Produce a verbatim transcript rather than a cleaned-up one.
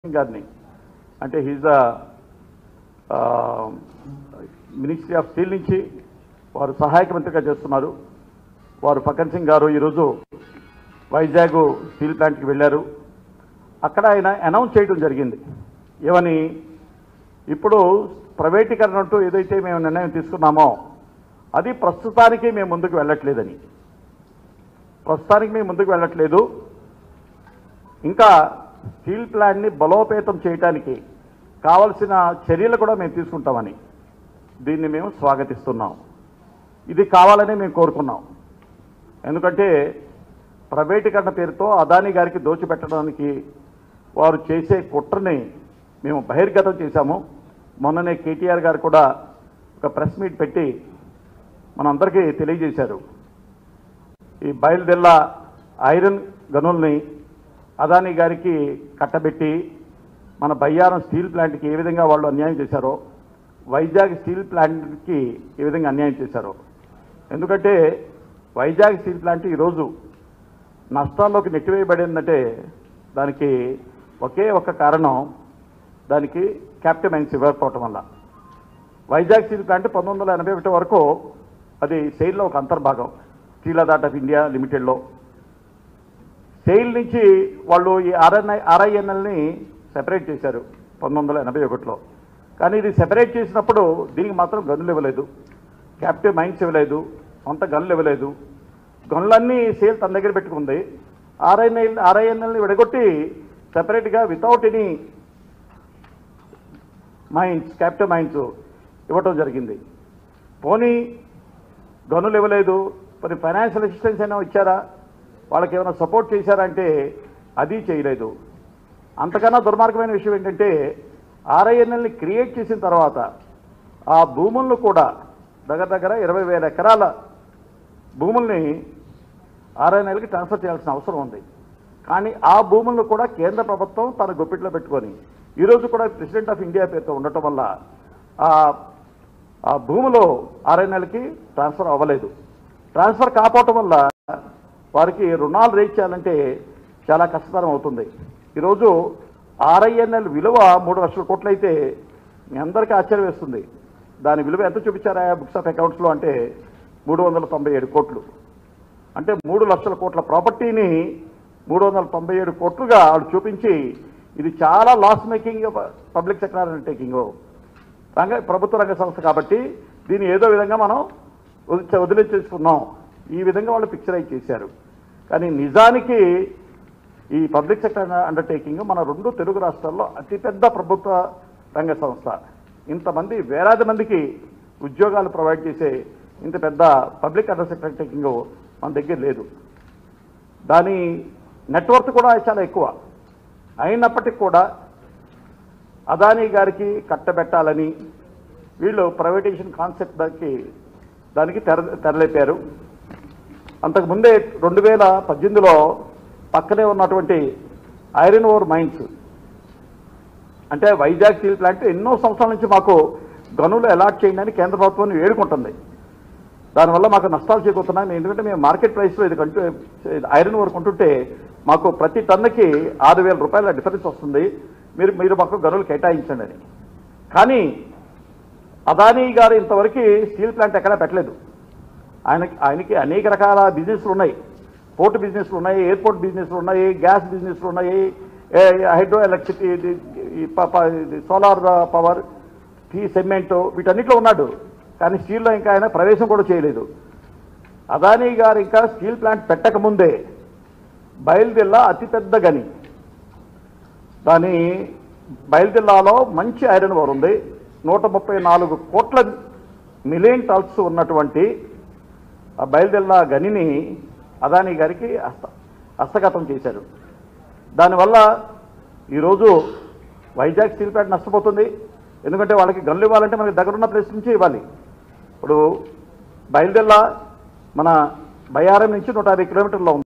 గారిని అంటే he's the ministry of steel నుంచి వారు సహాయక మంత్రిగా చేస్తున్నారు. వారు ఫకన్ సింగ్ గారు ఈరోజు వైజాగ్ స్టీల్ ప్లాంట్కి వెళ్ళారు. అక్కడ ఆయన అనౌన్స్ చేయడం జరిగింది. ఏమని, ఇప్పుడు ప్రైవేటీకరణ అంటూ ఏదైతే మేము నిర్ణయం తీసుకున్నామో అది ప్రస్తుతానికి మేము ముందుకు వెళ్ళట్లేదని. ప్రస్తుతానికి మేము ముందుకు వెళ్ళట్లేదు. ఇంకా స్టీల్ ప్లాంట్ని బలోపేతం చేయడానికి కావలసిన చర్యలు కూడా మేము తీసుకుంటామని దీన్ని మేము స్వాగతిస్తున్నాం. ఇది కావాలని మేము కోరుకున్నాం. ఎందుకంటే ప్రైవేటీకరణ పేరుతో అదానీ గారికి దోచిపెట్టడానికి వారు చేసే కుట్రని మేము బహిర్గతం చేశాము. మొన్ననే కేటీఆర్ గారు కూడా ఒక ప్రెస్ మీట్ పెట్టి మనందరికీ తెలియజేశారు. ఈ బయలుదేళ్ళ ఐరన్ గనుల్ని అదానీ గారికి కట్టబెట్టి మన బయ్యారం స్టీల్ ప్లాంట్కి ఏ విధంగా వాళ్ళు అన్యాయం చేశారో, వైజాగ్ స్టీల్ ప్లాంట్కి ఏ విధంగా అన్యాయం చేశారో. ఎందుకంటే వైజాగ్ స్టీల్ ప్లాంట్ ఈరోజు నష్టాల్లోకి నెట్టివేయబడిందంటే దానికి ఒకే ఒక కారణం, దానికి క్యాప్టివ్ మైన్స్ ఇవ్వకపోవటం వల్ల. వైజాగ్ స్టీల్ ప్లాంట్ పంతొమ్మిది వందల ఎనభై ఒకటి వరకు అది సెయిల్లో ఒక అంతర్భాగం, స్టీల్ అథారిటీ ఆఫ్ ఇండియా లిమిటెడ్లో. సెయిల్ నుంచి వాళ్ళు ఈ ఆర్ఎన్ఐ ఆర్ఐఎన్ఎల్ని సెపరేట్ చేశారు పంతొమ్మిది వందల ఎనభై ఒకటిలో. కానీ ఇది సెపరేట్ చేసినప్పుడు దీనికి మాత్రం గనులు ఇవ్వలేదు, క్యాప్టివ్ మైన్స్ ఇవ్వలేదు, సొంత గనులు ఇవ్వలేదు. గనులన్నీ సేల్ తన దగ్గర పెట్టుకుంది. ఆర్ఐఎన్ఐ ఆర్ఐఎన్ఎల్ని విడగొట్టి సెపరేట్గా without any mines captive mines ఇవ్వటం జరిగింది. పోనీ గనులు ఇవ్వలేదు, మరి ఫైనాన్షియల్ అసిస్టెన్స్ అయినా ఇచ్చారా, వాళ్ళకి ఏమైనా సపోర్ట్ చేశారంటే అది చేయలేదు. అంతకన్నా దుర్మార్గమైన విషయం ఏంటంటే ఆర్ఐఎన్ఎల్ని క్రియేట్ చేసిన తర్వాత ఆ భూములను కూడా దగ్గర దగ్గర ఇరవై వేల ఎకరాల భూముల్ని ఆర్ఐఎన్ఎల్కి ట్రాన్స్ఫర్ చేయాల్సిన అవసరం ఉంది. కానీ ఆ భూములను కూడా కేంద్ర ప్రభుత్వం తన గుప్పిట్లో పెట్టుకొని ఈరోజు కూడా ప్రెసిడెంట్ ఆఫ్ ఇండియా పేరుతో ఉండటం వల్ల ఆ భూములో ఆర్ఐఎన్ఎల్కి ట్రాన్స్ఫర్ అవ్వలేదు. ట్రాన్స్ఫర్ కాకపోవటం వల్ల వారికి రుణాలు రేట్ చేయాలంటే చాలా కష్టతరం అవుతుంది. ఈరోజు ఆర్ఐఎన్ఎల్ విలువ మూడు లక్షల కోట్లు అయితే మీ అందరికీ ఆశ్చర్యం వేస్తుంది. దాని విలువ ఎంత చూపించారా బుక్స్ ఆఫ్ అకౌంట్స్లో అంటే మూడు వందల తొంభై ఏడు కోట్లు. అంటే మూడు లక్షల కోట్ల ప్రాపర్టీని మూడు వందల తొంభై ఏడు కోట్లుగా వాళ్ళు చూపించి ఇది చాలా loss making public sector undertaking, రంగ ప్రభుత్వ రంగ సంస్థ కాబట్టి దీన్ని ఏదో విధంగా మనం వదిలించేసుకున్నాం, ఈ విధంగా వాళ్ళు పిక్చరైజ్ చేశారు. కానీ నిజానికి ఈ పబ్లిక్ సెక్టర్ అండర్టేకింగ్ మన రెండు తెలుగు రాష్ట్రాల్లో అతిపెద్ద ప్రభుత్వ రంగ సంస్థ. ఇంతమంది వేలాది మందికి ఉద్యోగాలు ప్రొవైడ్ చేసే ఇంత పెద్ద పబ్లిక్ అండర్ సెక్టర్ అండర్టేకింగ్ మన దగ్గర లేదు. దాని నెట్వర్క్ కూడా చాలా ఎక్కువ. అయినప్పటికీ కూడా అదానీ గారికి కట్టబెట్టాలని వీళ్ళు ప్రైవేటైజేషన్ కాన్సెప్ట్ దానికి దానికి తెర తెరలేపారు. అంతకుముందే రెండు వేల పద్దెనిమిదిలో పక్కనే ఉన్నటువంటి ఐరన్ ఓర్ మైన్స్ అంటే వైజాగ్ స్టీల్ ప్లాంట్ ఎన్నో సంవత్సరాల నుంచి మాకు గనులు అలాట్ చేయండి అని కేంద్ర ప్రభుత్వాన్ని వేడుకుంటుంది. దానివల్ల మాకు నష్టాలు చేకూరుతున్నాయి. ఎందుకంటే మేము మార్కెట్ ప్రైస్లో ఇది కంటూ ఐరన్ ఓర్ కొంటుంటే మాకు ప్రతి టన్నుకి ఆరు వేల రూపాయల డిఫరెన్స్ వస్తుంది, మీరు మీరు మాకు గనులు కేటాయించండి అని. కానీ అదానీ గారు ఇంతవరకు స్టీల్ ప్లాంట్ ఎక్కడా పెట్టలేదు. ఆయనకి ఆయనకి అనేక రకాల బిజినెస్లు ఉన్నాయి. పోర్ట్ బిజినెస్లు ఉన్నాయి, ఎయిర్పోర్ట్ బిజినెస్లు ఉన్నాయి, గ్యాస్ బిజినెస్లు ఉన్నాయి, hydro electricity, solar power, tea cement, వీటన్నిటిలో ఉన్నాడు. కానీ స్టీల్లో ఇంకా ఆయన ప్రవేశం కూడా చేయలేదు. అదానీ గారు ఇంకా స్టీల్ ప్లాంట్ పెట్టకముందే బయలుదేళ్ళ అతిపెద్ద గని, దాని బయలుదేళ్ళలో మంచి ఐరన్ ఓర్ ఉంది. నూట ముప్పై నాలుగు కోట్ల మిలియన్ టన్స్ ఉన్నటువంటి ఆ బయలుదేళ్ళ గనిని అదానీ గారికి హస్త హస్తగతం చేశారు. దానివల్ల ఈరోజు వైజాగ్ స్టీల్ ప్లాంట్ నష్టపోతుంది. ఎందుకంటే వాళ్ళకి గనులు ఇవ్వాలంటే మనకి దగ్గరున్న ప్లేస్ నుంచి ఇవ్వాలి. ఇప్పుడు బయలుదేళ్ళ మన బయ్యారం నుంచి నూట యాభై కిలోమీటర్లో ఉంది.